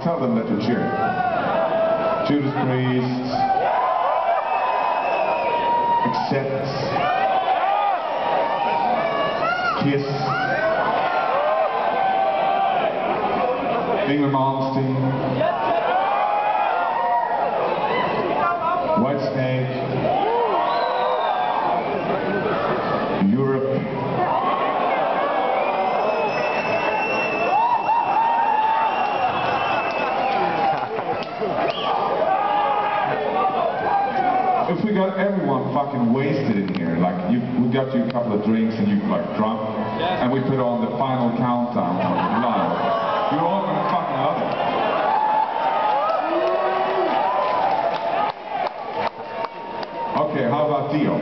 tell them that you're cheering. Judas Priest, Accept, Kiss, Yngwie Malmsteen, Whitesnake, Europe, if we got everyone fucking wasted in here, like we got you a couple of drinks and you like drunk, and we put on the final countdown live, you're all gonna fucking love it. Okay, how about Dio?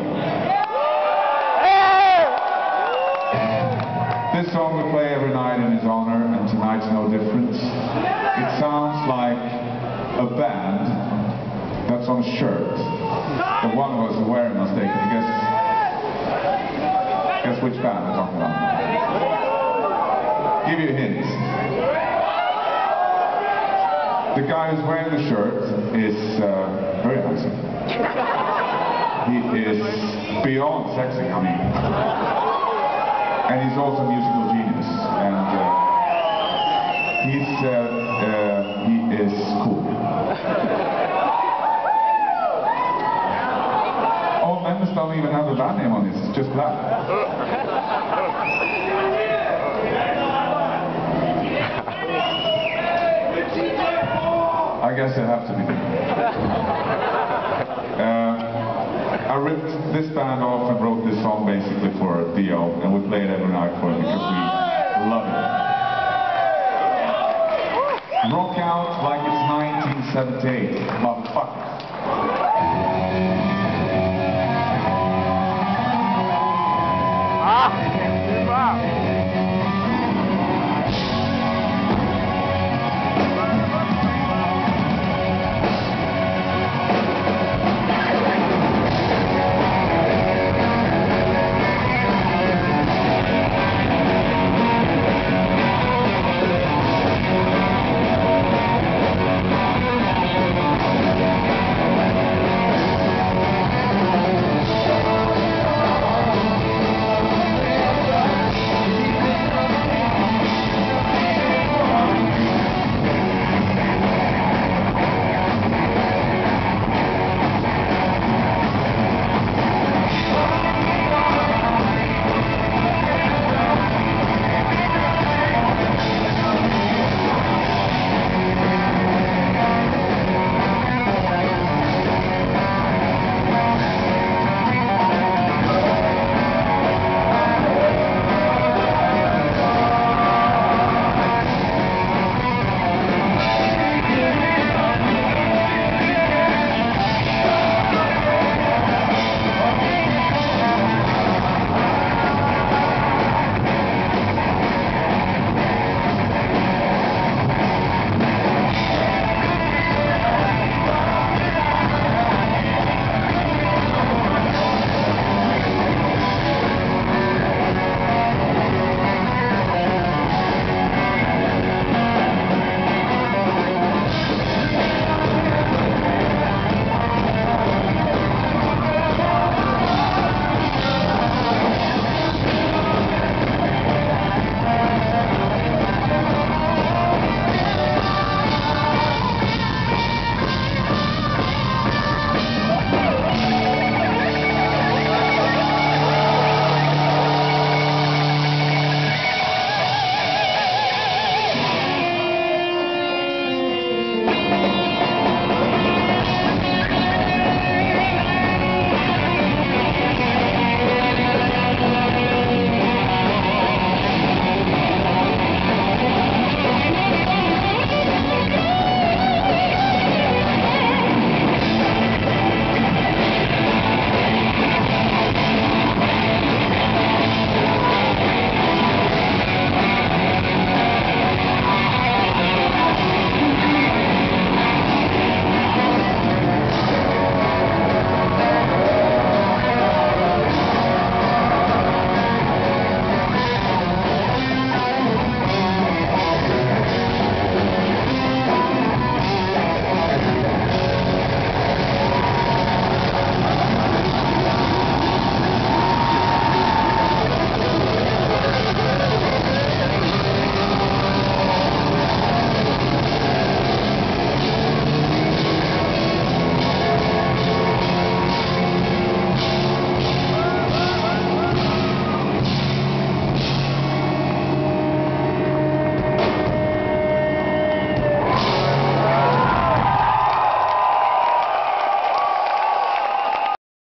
This song we play every night in his honor, and tonight's no different. It sounds like a band that's on a shirt that one of us is wearing mistakenly. Guess which band I'm talking about? Give you a hint. The guy who's wearing the shirt is very handsome. He is beyond sexy, I mean. And he's also a musical genius. And he is cool. All members don't even have a band name on this, it's just black. I guess it have to be. I ripped this band off and wrote this song basically for Dio, and we play it every night for him because we love it. Rock out like it's 1978, motherfuckers. Wow.